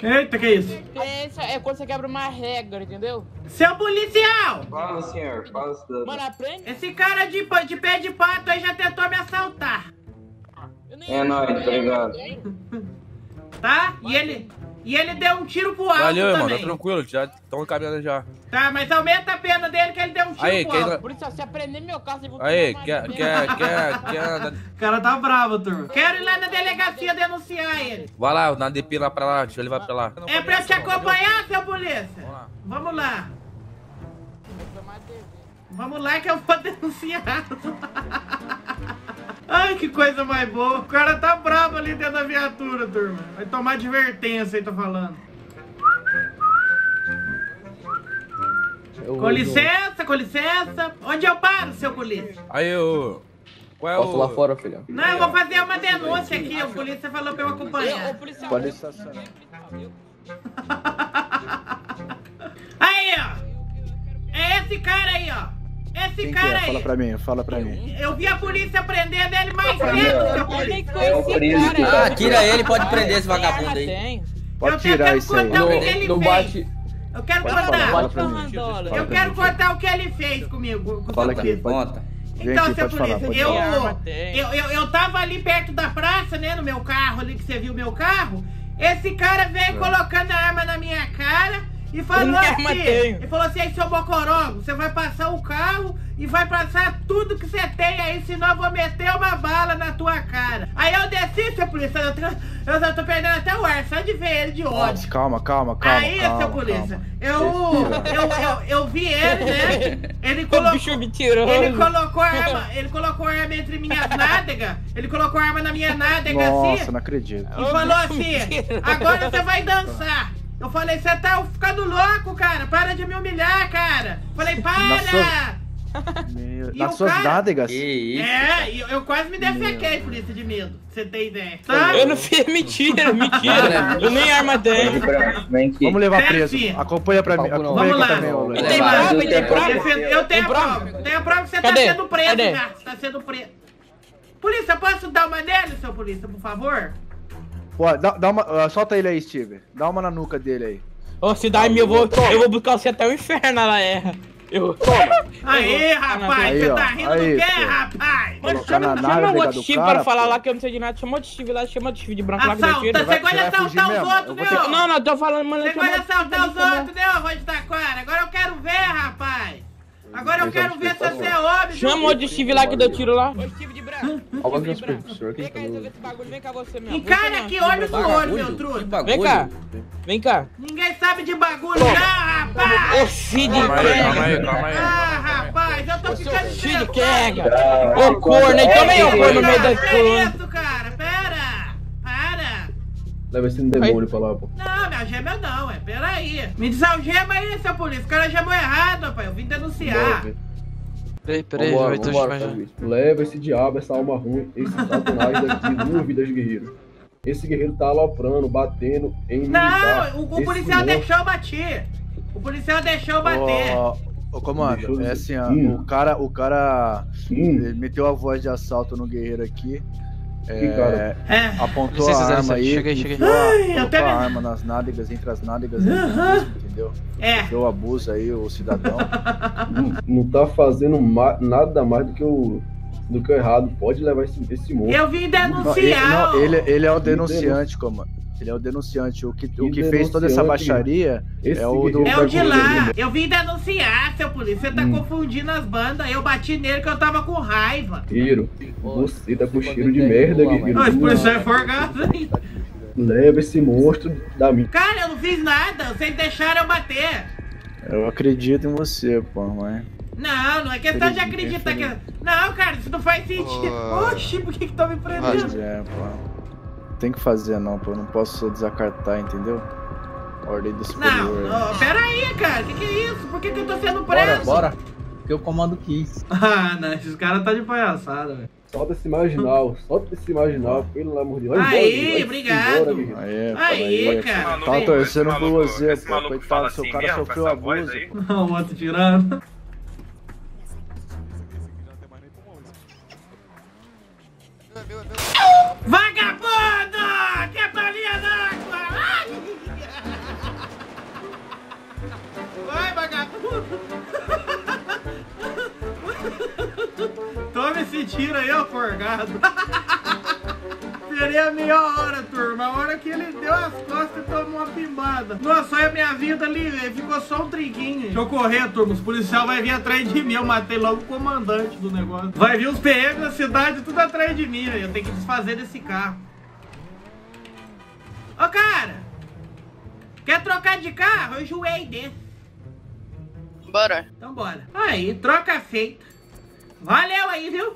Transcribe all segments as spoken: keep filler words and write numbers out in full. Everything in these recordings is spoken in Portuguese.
Eita, que isso? Isso é quando você quebra uma regra, entendeu? Seu policial! Fala, senhor. Fala, cidadão. Mano, aprende. Esse cara de, pa- de pé de pato aí já tentou me assaltar, Eu nem- É nóis, tá ligado? tá? E ele, e ele deu um tiro pro alto Valeu, irmão, tá também. tranquilo, já estão caminhando já. Tá, mas aumenta a pena dele que ele deu um tiro Aí, pro quem alto. tá- Por isso, se aprender meu carro, você vai Aí, quer, quer, quer, quer... O cara tá bravo, turma. Quero ir lá na delegacia denunciar ele. Vai lá, na D P lá pra lá, deixa eu levar pra lá. É pra te acompanhar, seu polícia? Vamos lá. Vamos lá. Vamos lá que eu vou denunciar. Ai, que coisa mais boa. O cara tá bravo ali dentro da viatura, turma. Vai tomar advertência aí, tô falando. Eu Com licença, com licença. Onde eu paro, seu polícia? Aí, ô... Qual é Posso o... lá fora, filhão? Não, eu vou fazer uma denúncia aqui. O polícia falou pra eu acompanhar. Pode estacionar. Aí, ó. É esse cara aí, ó. Esse Quem que cara é? aí. Fala pra mim, fala pra mim. Eu vi a polícia prendendo ele mais cedo, seu polícia. É o preso que Ah, tira ele, pode prender esse vagabundo aí. Tem. Pode Eu tirar tentando isso aí. contar o que que ele Não fez. bate. Eu quero Pode falar, contar. fala pra mim. dólar. Fala Eu pra quero mim. contar o que ele fez comigo. Com o Fala seu aqui, polícia. pode. Conta. Vem Então, aqui, seu pode falar, polícia, pode eu, falar. Arma tem. eu, eu, eu tava ali perto da praça, né, no meu carro ali, que você viu meu carro. Esse cara veio colocando a arma na minha cara e falou Nem assim, arma tenho. ele falou assim, aí, seu bocorongo, você vai passar o carro e vai passar tudo que você tem aí, senão eu vou meter uma bala na tua cara. Aí eu desci, seu polícia, eu, tô- eu já tô perdendo até o ar, só de ver ele de ódio. Nossa, calma, calma, calma. Aí, calma, seu polícia, calma. eu, eu, eu, eu vi ele, né? Ele O colocou. bicho mentiroso. Ele colocou a arma, ele colocou a arma entre minhas nádegas, ele colocou a arma na minha nádega Nossa, assim não acredito. e falou assim: agora você vai dançar. Eu falei, você tá ficando louco, cara, para de me humilhar, cara. Falei, Na para! Meu, E nas o suas cara- nádegas? Que isso? É, e eu, eu quase me defequei por isso de medo, pra você ter ideia. Tá? Eu não fiz mentira, mentira. Eu nem arma tenho. Vem aqui. Vamos levar Desce. preso. Acompanha pra mim. Vamos Acompanha lá. aqui também, ô, Tem Léo. prova, tem Eu prova. defendo- Eu tenho a Tem prova? prova. Tenho a prova que você Cadê? tá sendo preso Cadê? já. Você tá sendo preso. Polícia, posso dar uma nele, seu polícia, por favor? Pô, dá, dá uma, ah, solta ele aí, Steve. Dá uma na nuca dele aí. Ô, cidade minha, eu vou, eu vou buscar você até o inferno, ela erra. Eu. Aí, rapaz, Aí, você ó, tá rindo aí, do quê, pô. rapaz? Mano, Colocar na chama, chama nádega o outro do Steve cara, para falar pô. lá que eu não sei de nada. Chama outro Steve lá, chama outro Steve de branco lá que eu Assalta, tiro. você vai- gosta de você vai fugir assaltar os mesmo? outros, Eu vou né? ter- Não, não, tô falando, mano. Você chama gosta de outro assaltar os Steve também. outros, né, ô Rod Taquara? Agora eu quero ver, rapaz. Agora eu Eu já quero te ver se preparo. você é homem. Chama o outro Steve lá que deu tiro lá. Ô, Steve de branco. Olha o Steve de branco. professor que Vem cá falou. resolver esse bagulho, vem cá você mesmo. Encara Você aqui, não, olho no olho, meu Que truta. bagulho? Vem cá, vem cá. Ninguém sabe de bagulho, não, rapaz. Ô, filho de Calma aí, calma pega. aí, calma aí. Ah, rapaz, eu tô ficando Filho de nervoso. quega. Ô, corno, aí também ô corno no meio da Que coluna. isso, cara? Pera. Para. Leva esse demônio pra lá, pô. Não, minha gema não, é. Pera aí. Me desalgema aí, seu polícia. O cara gemou errado, rapaz. Eu vim denunciar. Peraí, peraí, vai ter Leva esse diabo, essa alma ruim, esse satanás daqui, duas vidas guerreiro. Esse guerreiro tá aloprando, batendo em militar. Não, o, o Esse policial monstro- deixou eu bater. O policial deixou eu bater. Ô, ô, comando, Deixa eu é assim, ó, Hum. o cara, o cara Hum, ele meteu a voz de assalto no guerreiro aqui, que cara. É. apontou a arma aí, cheguei, cheguei. enfiou a- Ai, eu colocou até me- a arma nas nádegas, entre as nádegas, Aham. entendeu? É. Deu abuso aí, o cidadão. Não, não tá fazendo ma- nada mais do que o do que o errado. Pode levar esse, esse monstro. Eu vim Não, ele, denunciar. não, ó. ele, ele é o Que denunciante, comando. Ele é o denunciante. O que, o Que que fez toda essa denunciante? baixaria Esse é o do... guerreiro É o vai de com lá. ele. Eu vim denunciar, seu polícia. Você tá Hum. confundindo as bandas. Eu bati nele que eu tava com raiva. Guerreiro, você tá com cheiro de merda, guerreiro. Não, esse policial é forgado, hein? Leva esse monstro da minha. Cara, eu não fiz nada. Vocês deixaram eu bater. Eu acredito em você, pô, mas... Não, não é questão de acreditar que... Não, cara, isso não faz sentido. Oxi, por que que estão me prendendo? Mas é, pô. Tem que fazer não, pô. Eu não posso desacartar, entendeu? Ordem do Não, superior. não, pera aí, cara. Que que é isso? Por que que eu tô sendo preso? Bora, bora. Porque o comando quis. Ah, não. Esses caras tá de palhaçada, velho. Solta esse marginal, solta esse marginal, pelo amor de Deus. Vai Aí, embora, vai obrigado. embora, guerreiro. Aí, pô, Aí, aí, cara. Tava torcendo por você, esse pô. maluco Coitado, fala seu assim cara mesmo, com sofreu essa voz abuso, aí? pô. Não, o outro tirando. Vagabundo! Que é balinha d'água! Ai! de tiro aí, ó, forgado. Esperei a meia hora, turma. A hora que ele deu as costas e tomou uma pimbada. Nossa, olha a minha vida ali, ficou só um triguinho. Deixa eu correr, turma. Os policiais vão vir atrás de mim. Eu matei logo o comandante do negócio. Vai vir os P M da cidade, tudo atrás de mim, velho. Eu tenho que desfazer desse carro. Ô, cara! Quer trocar de carro? Eu enjoei desse. Bora. Então bora. Aí, troca feita. Valeu aí, viu?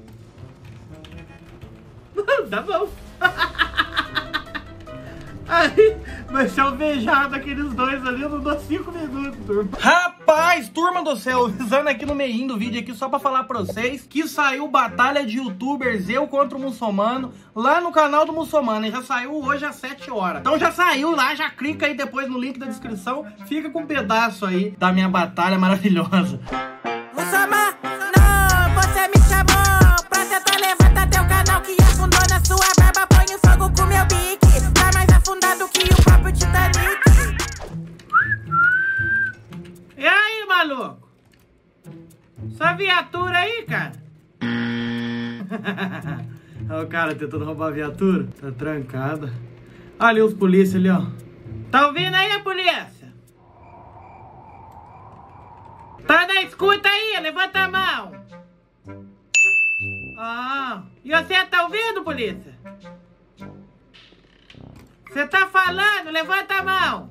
Tá bom. Aí, vai ser alvejado aqueles dois ali, eu não dou cinco minutos, turma. Rapaz, turma do céu, avisando aqui no meio do vídeo aqui só pra falar pra vocês que saiu batalha de youtubers, eu contra o muçulmano, lá no canal do muçulmano, e já saiu hoje às sete horas. Então já saiu lá, já clica aí depois no link da descrição, fica com um pedaço aí da minha batalha maravilhosa. Muçulmano, você me chamou pra tentar levantar teu canal que afundou na sua barba, põe o fogo com meu bique. Mais afundado que o próprio Titanic. E aí, maluco? Essa viatura aí, cara? Olha o cara tentando roubar a viatura. Tá trancada. Olha ali os polícias ali, ó. Tá ouvindo aí a polícia? Tá na escuta aí, levanta a mão. Ah, e você tá ouvindo, polícia? Você tá falando? Levanta a mão.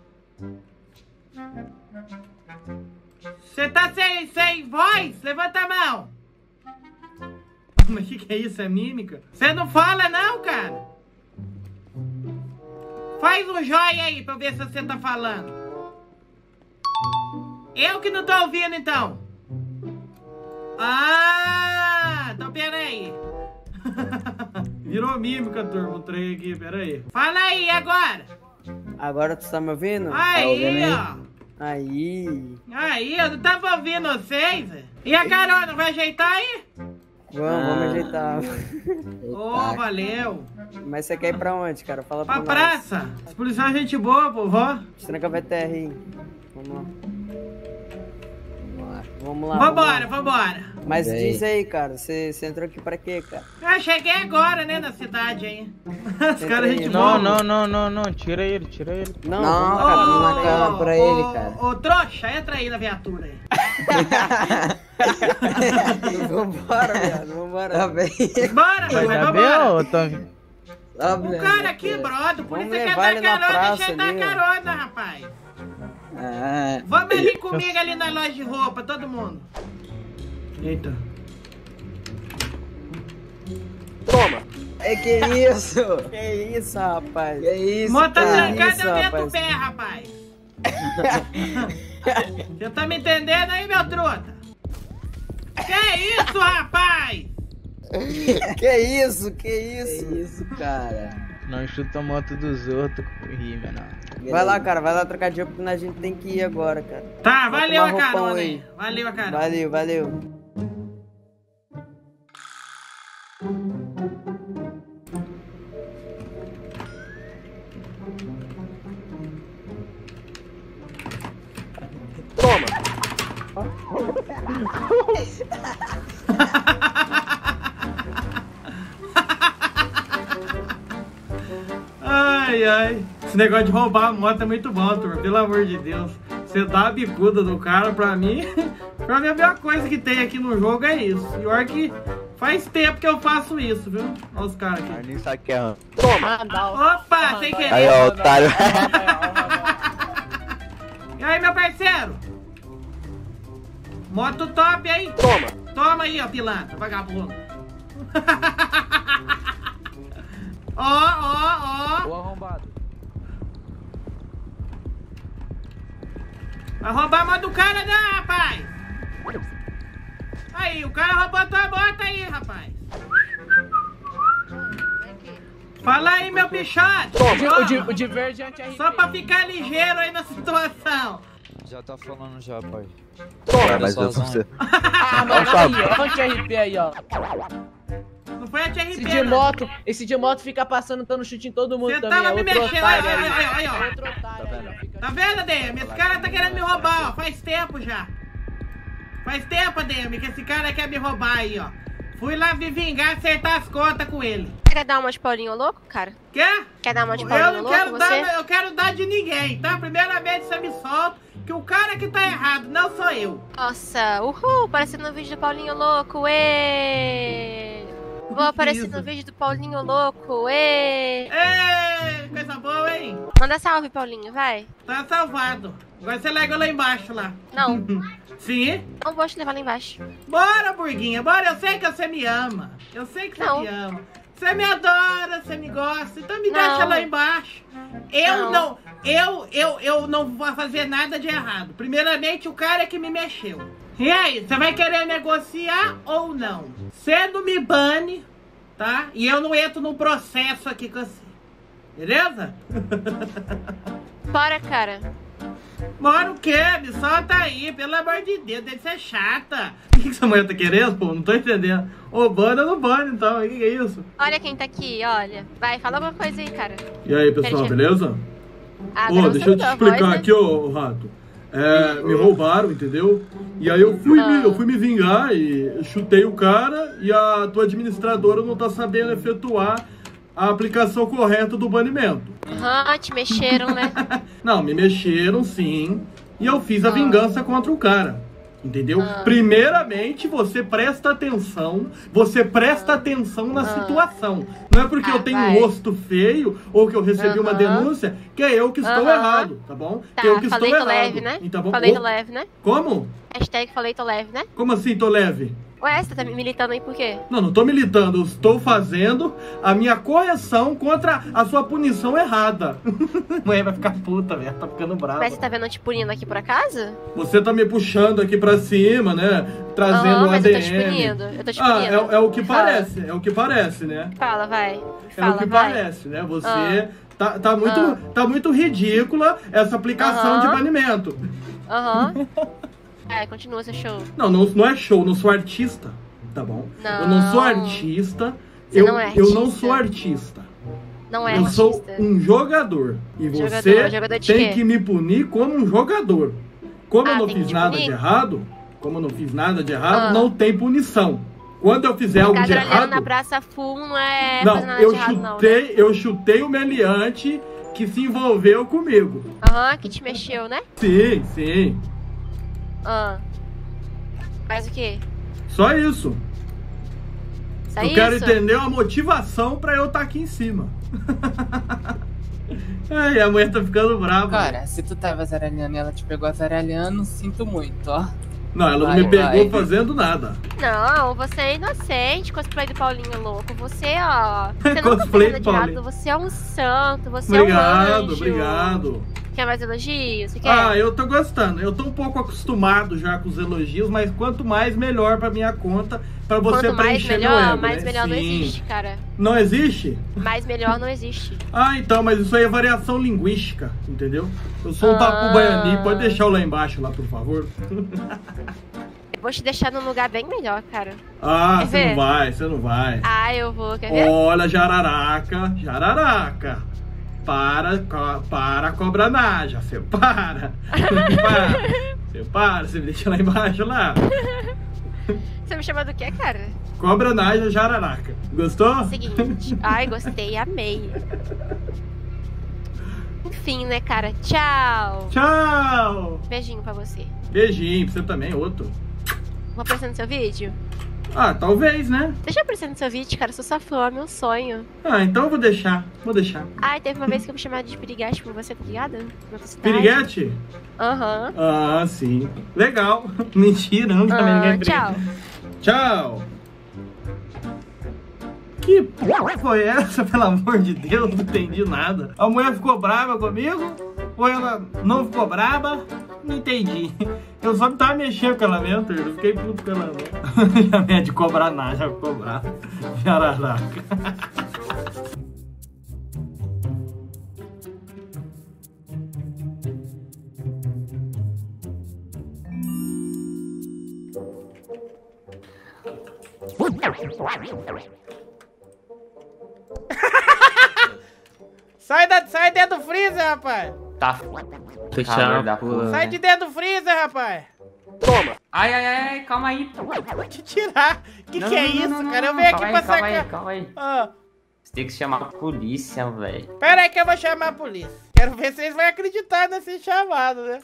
Você tá sem, sem voz? Levanta a mão. Mas o que, que é isso? É mímica? Você não fala não, cara? Faz um joia aí pra eu ver se você tá falando. Eu que não tô ouvindo, então. Ah, então pera aí. Virou mímica, turma, o trem aqui, pera aí. Fala aí, agora. Agora tu tá me ouvindo? Aí, tá ouvindo ó. Aí. Aí, eu não tava ouvindo vocês. E a carona, vai ajeitar aí? Vamos, ah. vamos ajeitar. Ô, oh, valeu. Mas você quer ir pra onde, cara? Fala pra, pra nós. praça. Os policiais são gente boa, pô, vó. Tranca V T R aí. Vamos lá. Vamos lá. Vambora, vambora. Mas Bem. diz aí, cara, você entrou aqui pra quê, cara? Eu cheguei agora, né, na cidade aí. Os caras, gente Não, não, não, não, não, tira ele, tira ele. Não, não, cara, não na cama pra ele, cara. Ô, trouxa, entra aí na viatura aí. Vambora, viado, vambora. Tá bem. Bora, vai, vai, vambora. Tá o cara aqui, brother, por isso quer dar carona, deixa ele dar carona, rapaz. Ah, Vamos ali comigo ali na loja de roupa, todo mundo. Eita. Toma. É que isso? Que isso, rapaz? Que isso, Mota cara? trancada, eu meto o pé, rapaz. Você tá me entendendo aí, meu truta? Que isso, rapaz? Que isso, que isso? Que isso, cara? Não chuta a moto dos outros com rima, não. Vai lá, cara, vai lá trocar de roupa porque a gente tem que ir agora, cara. Tá, valeu a carona aí. Valeu a carona. Valeu, valeu. Toma. Ai, ai. Esse negócio de roubar a moto é muito bom, turma. Pelo amor de Deus. Você dá a bicuda do cara, pra mim... Pra mim a melhor coisa que tem aqui no jogo é isso. Pior que faz tempo que eu faço isso, viu? Olha os caras aqui. Nem sabe que é. Toma! Opa, sem querer. Aí, ó, otário. E aí, meu parceiro? Moto top aí. Toma. Toma aí, ó, pilantra, vagabundo. Ó, ó, ó. Ô arrombado. Vai roubar a moto do cara, não, rapaz. Aí, o cara roubou tua moto aí, rapaz. Fala aí, meu pichote. O de, o de verde é anti-R P. Só pra ficar ligeiro aí na situação. Já tá falando já, pai. Toma, mas eu sou você. Ah, mas aí, ó, anti-R P aí, ó. Não foi anti-R P, esse de moto, esse de moto fica passando, dando chute em todo mundo. Você também. Tava é me mexendo, aí, aí, aí, aí, ó. Outro otário, tá vendo? Tá vendo, A D M? Esse cara tá querendo me roubar, ó. Faz tempo já. Faz tempo, A D M, que esse cara quer me roubar aí, ó. Fui lá me vingar, acertar as contas com ele. Quer dar uma de Paulinho Louco, cara? Quer? Quer dar uma de Eu Paulinho não Louco, quero você? dar, eu quero dar de ninguém, tá? Primeiramente você me solta, que o cara que tá errado não sou eu. Nossa, uhul, aparecendo no vídeo do Paulinho Louco, ê! Vou aparecer no vídeo do Paulinho Louco, ê! Ê, coisa boa, hein? Manda salve, Paulinho, vai. Tá salvado. Agora você larga lá embaixo, lá. Não. Sim? Não vou te levar lá embaixo. Bora, Burguinha, bora. Eu sei que você me ama. Eu sei que você Não. me ama. Você me adora, você me gosta. Então me Não. deixa lá embaixo. Eu Não. não, eu, eu, eu não vou fazer nada de errado. Primeiramente, o cara é que me mexeu. E aí, você vai querer negociar ou não? Você não me bane, tá? E eu não entro num processo aqui com você. Beleza? Bora, cara. Bora o quê? Me solta aí, pelo amor de Deus, deve ser chata. O que, que essa mulher tá querendo, pô? Não tô entendendo. Ô, bana ou não bana, então? O que, que é isso? Olha quem tá aqui, olha. Vai, fala alguma coisa aí, cara. E aí, pessoal, Pera, beleza? Ah, Ô, agora deixa eu você te mudou a explicar voz, né? aqui, ô, Rato. É, me roubaram, entendeu? E aí eu fui, Ah. me, eu fui me vingar e chutei o cara e a tua administradora não tá sabendo efetuar a aplicação correta do banimento. Aham, te mexeram, né? Não, me mexeram sim e eu fiz a Ah. vingança contra o cara. Entendeu? Ah. Primeiramente, você presta atenção, você presta atenção na Ah. situação. Não é porque Ah, eu tenho vai. um rosto feio ou que eu recebi uma Aham. denúncia que é eu que estou Aham. errado, tá bom? Tá, que eu que falei estou tô errado. leve, né? Então, bom? Falei Ô, tô leve, né? Como? Hashtag falei tô leve, né? Como assim, tô leve? Ué, você tá me militando aí por quê? Não, não tô militando, eu estou fazendo a minha correção contra a sua punição errada. Mulher vai ficar puta, velho. Tá ficando brava. Mas você tá vendo eu te punindo aqui por acaso? Você tá me puxando aqui pra cima, né? Trazendo Aham, o mas A D eu tô te M. punindo, eu tô te Ah, punindo. é, é o que Fala. parece, é o que parece, né? Fala, vai. É Fala, o que vai. parece, né? Você Ah. tá, tá, muito, Ah. tá muito ridícula essa aplicação de Aham. banimento. Aham. É, continua seu show. Não, não, não é show, não sou artista, tá bom? Não. Eu não sou artista. Você eu, não é eu não artista. sou artista. Não é eu artista. sou um jogador. E Jogador, você jogador de tem quê? que me punir como um jogador. Como Ah, eu não tem que fiz te nada punir? de errado, como eu não fiz nada de errado, Ah. não tem punição. Quando eu fizer algo Ficar de olhando errado... na Praça Full não é Não, fazer nada eu de errado, não, né? chutei, eu chutei o meliante que se envolveu comigo. Aham, que te mexeu, né? Sim, sim. Ah. Mas o quê? Só isso. Só eu isso? quero entender a motivação pra eu estar aqui em cima. Ai, a mulher tá ficando brava. Cara, se tu tava zaralhando e ela te pegou zaralhando, sinto muito, ó. Não, ela não Vai, me pegou vai. fazendo nada. Não, você é inocente, cosplay do Paulinho louco. Você, ó. Você não tá Cosplay fazendo do de errado. Paulinho. Você é um santo, você é um Obrigado, anjo. obrigado. Quer mais elogios? Você quer? Ah, eu tô gostando. Eu tô um pouco acostumado já com os elogios, mas quanto mais, melhor pra minha conta, pra você Quanto mais preencher meu melhor, ego, mais né? melhor não Sim. existe, cara. Não existe? Mais melhor não existe. Ah, então, mas isso aí é variação linguística, entendeu? Eu sou um Ah. papo baiani, pode deixar eu lá embaixo, lá, por favor? Eu vou te deixar num lugar bem melhor, cara. Ah, Quer você ver? não vai, você não vai. Ah, eu vou, quer ver? Olha, jararaca, jararaca. Para, co- para, cobra naja, você para. para. Você para, você me deixa lá embaixo, lá. Você me chama do quê, cara? Cobra naja, jararaca. Gostou? Seguinte. Ai, gostei, amei. Enfim, né, cara? Tchau. Tchau. Beijinho pra você. Beijinho, pra você também, outro. Vou aparecer no seu vídeo? Ah, talvez, né? Deixa eu aparecer no seu vídeo, cara. Eu sou sua fã, é meu sonho. Ah, então eu vou deixar, vou deixar. Ai, teve uma vez que eu fui chamada de piriguete por você, tá ligado? Na tua cidade. Piriguete? Aham. Ah, sim. Legal. Mentira, não também Ah, ninguém tchau. Tchau. Que porra foi essa, pelo amor de Deus? Não entendi nada. A mulher ficou brava comigo? Ou ela não ficou brava? Não entendi. Eu só tava mexendo com ela mesmo, eu fiquei puto com ela mesmo. Já não é de cobrar nada, já ficou brava. Jararaca. Sai, da, sai dentro do freezer, rapaz. Tá. Sai de dentro do freezer, rapaz. Toma. Ai, ai, ai, calma aí. Vou te tirar. Que Não, que é não, isso, não, não, cara? Eu não, venho calma aqui aí, pra calma sacar. aí, calma aí. Ah, Você tem que chamar a polícia, velho. pera aí que eu vou chamar a polícia. Quero ver se vocês vão acreditar nesse chamado, né?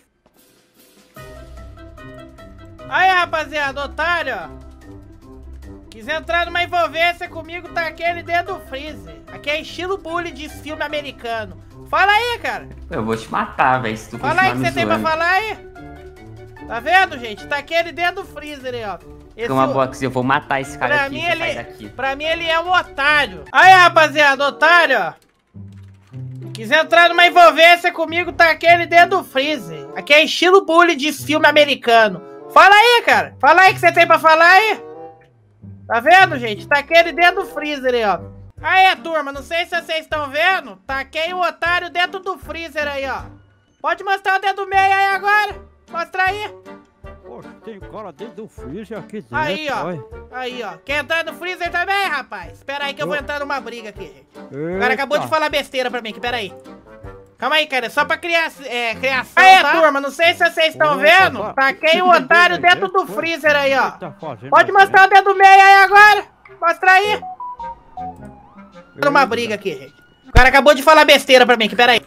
Aí, rapaziada, otário, ó. Quis entrar numa envolvência comigo, tá aquele dentro do freezer. Aqui é estilo bully de filme americano. Fala aí, cara. Eu vou te matar, velho, se tu Fala aí continuar que me você tem pra zoando. falar aí. Tá vendo, gente? Tá aquele dentro do freezer aí, ó. Esse Fica uma o- boa que eu vou matar esse cara Pra aqui, mim, você sai ele, daqui. pra mim ele é um otário. Aí, rapaziada, otário, ó. Quis entrar numa envolvência comigo, tá aquele dentro do freezer. Aqui é estilo bully de filme americano. Fala aí, cara. Fala aí que você tem pra falar aí. Tá vendo, gente? Tá aquele dentro do freezer aí, ó. Aí, turma, não sei se vocês estão vendo. Taquei o otário dentro do freezer aí, ó. Pode mostrar o dedo meio aí agora. Mostra aí. Poxa, tem cara dentro do freezer aqui dentro. Aí, ó. olha. Aí, ó. Quer entrar no freezer também, rapaz? Espera aí que eu vou entrar numa briga aqui, gente. O Eita. cara acabou de falar besteira pra mim aqui, pera aí. Calma aí, cara, só pra criar, é, criação, aí, tá? Turma, não sei se vocês estão Opa, vendo. tá. Taquei o otário dentro do freezer aí, ó. Tá fazendo Pode aqui? mostrar o dedo meio aí agora. Mostra aí. Numa briga aqui, gente. O cara acabou de falar besteira pra mim aqui, pera aí.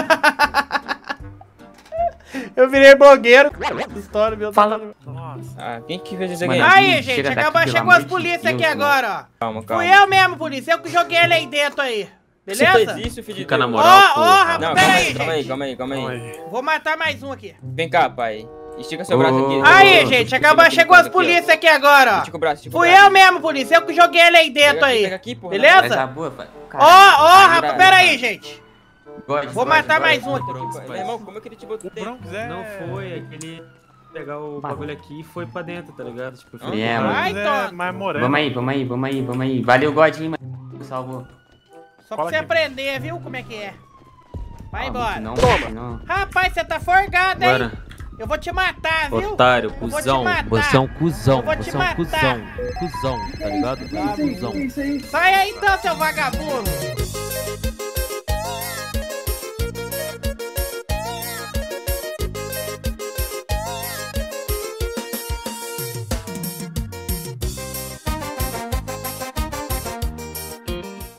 Eu virei blogueiro. História, meu Fala. Ah, quem que fez isso aqui? Aí, gente, acabou, chegou as polícias aqui agora, ó. Calma, calma. Fui eu mesmo, polícia. Eu que joguei ele aí dentro aí. Beleza? Você fez isso, filho de Fica na Deus? moral, Ó, ó, rapaz, Não, pera calma aí, aí, calma aí, gente. calma aí, calma aí. Vou matar mais um aqui. Vem cá, pai. Estica seu braço aqui. Aí, gente, acabou, chegou as polícias aqui agora, ó. Estica o braço, estica o Fui braço. eu mesmo, polícia. Eu que joguei ele aí dentro Pega aqui, aí. pega aqui, porra. Mas a Beleza? boa, pai. Ó, ó, rapaz, pera aí, gente. God, Vou God, matar God. mais um aqui. Meu irmão, como é que ele te botou dentro? Não foi, é que ele pegar o bagulho aqui e foi pra dentro, tá ligado? Tipo, foi É, mano. Vai, Tom. mais moreno. Vamos aí, vamos aí, vamos aí, vamos aí. Valeu, Godinho, mano. Salvou. Só pra você aprender, viu como é que é. Vai embora. Não, não. Rapaz, você tá forgado, hein? Bora. Eu vou te matar, viu? Otário, Eu vou te cuzão. matar. Você é um cuzão. Eu vou te Você é um matar. cuzão. Um cuzão, tá ligado? Um cuzão. Sai aí então, seu vagabundo.